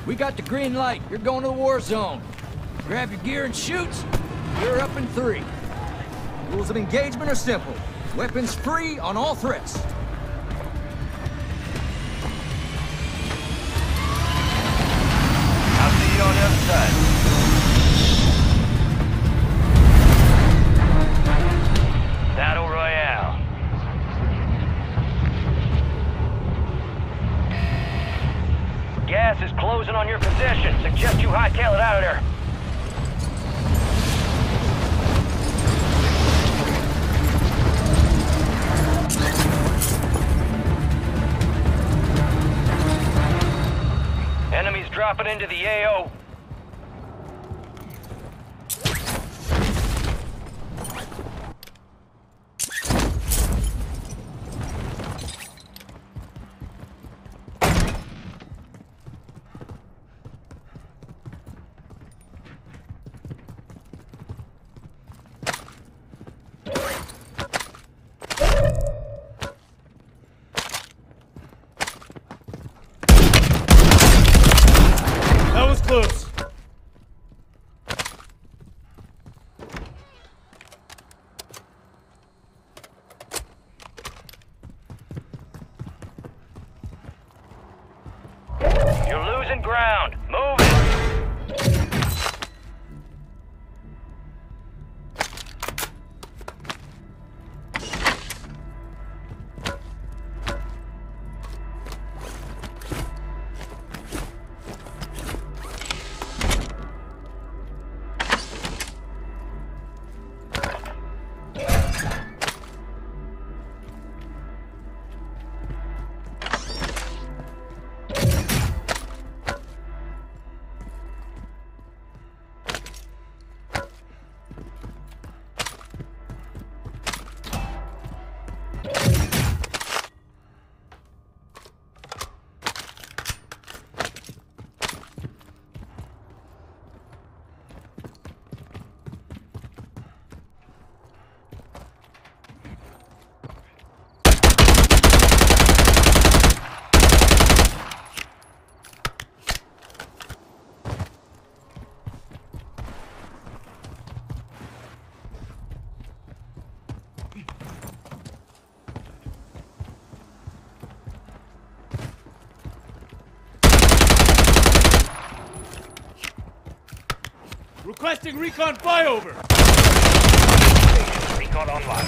We got the green light. You're going to the war zone. Grab your gear and shoot. You're up in 3. Rules of engagement are simple. Weapons free on all threats. I'll see you on the other side. Battle Royale. Gas is closing on your position. Suggest you hightail it out of there. Enemies dropping into the AO. That was close. You're losing ground. Move it. Requesting recon flyover. Recon online.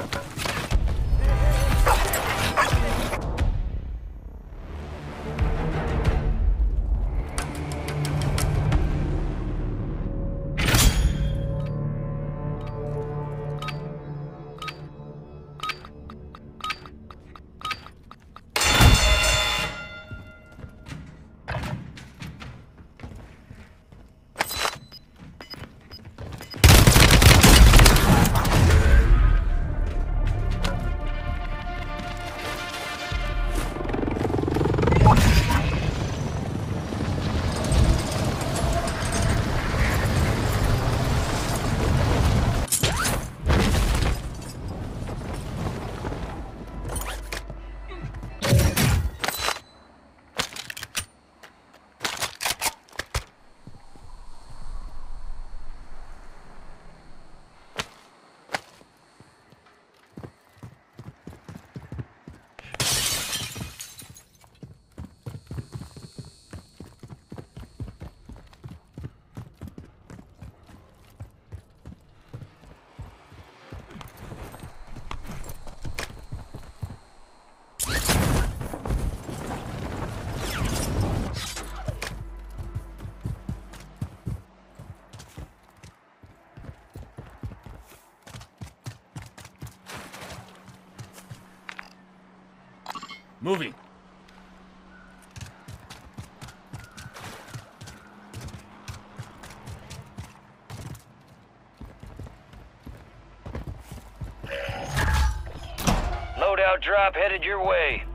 Moving. Loadout drop headed your way.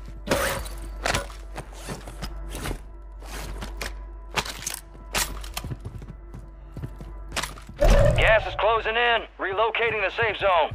Gas is closing in. Relocating the safe zone.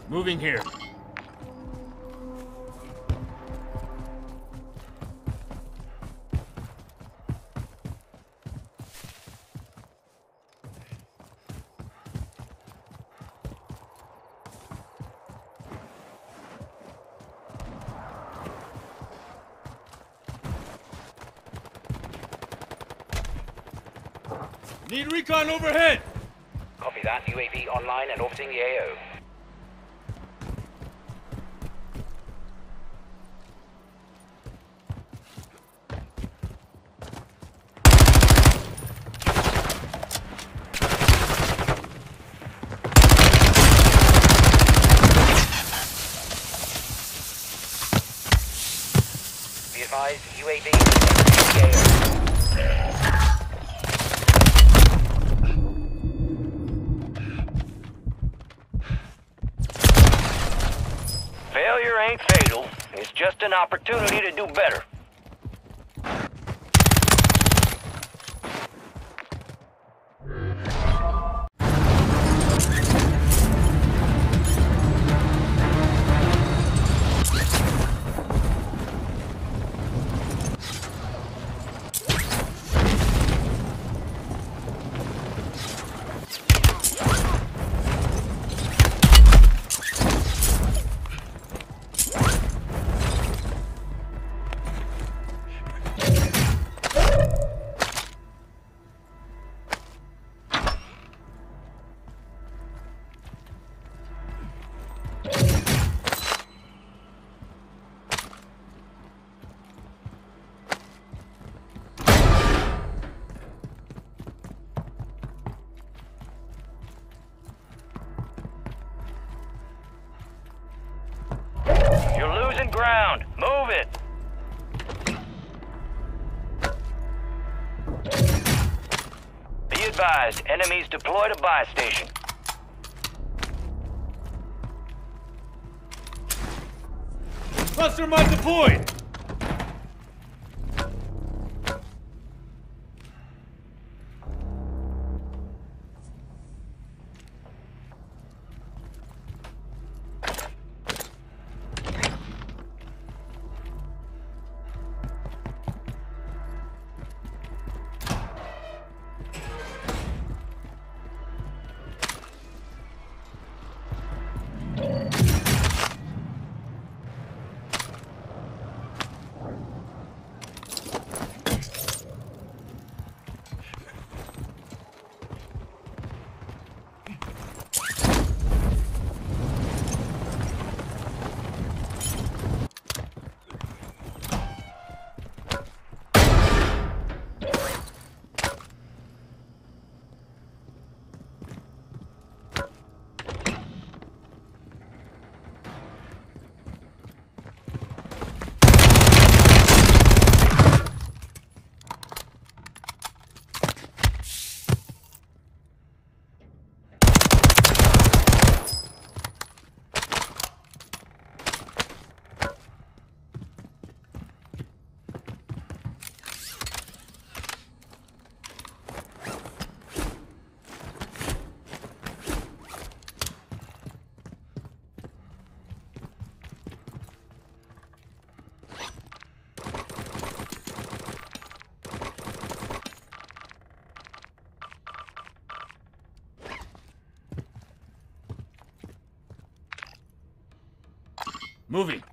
Moving here. Need recon overhead! Copy that. UAV online and orbiting the AO. Be advised, UAV is entering the AO. Failure ain't fatal. It's just an opportunity to do better. You're losing ground. Move it. Be advised, enemies deployed a buy station. Cluster mine deployed! Moving.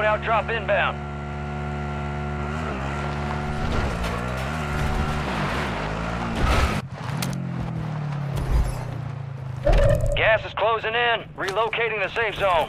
loadout drop inbound. Gas is closing in. Relocating the safe zone.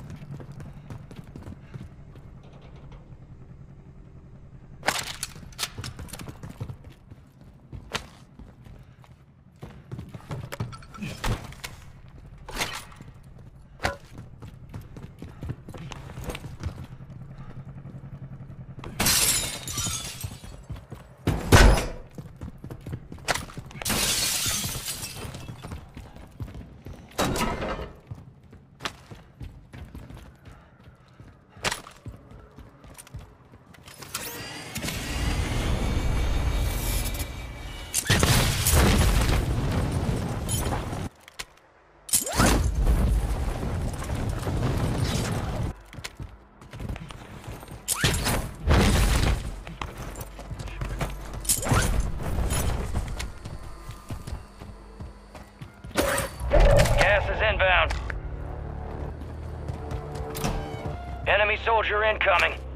Gas is inbound. Enemy soldier incoming.